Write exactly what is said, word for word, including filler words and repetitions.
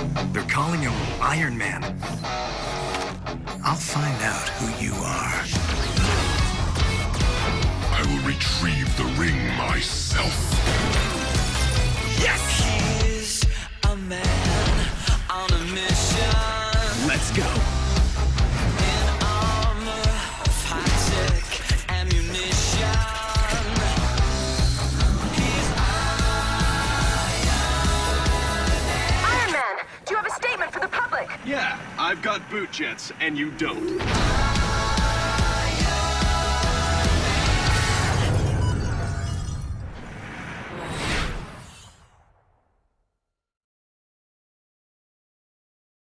They're calling him Iron Man. I'll find out who you are. I will retrieve the ring myself. Yes! He's a man on a mission. Let's go. In armor of high-tech ammunition. He's Iron Man, do you have a statement for the public? Yeah, I've got boot jets, and you don't.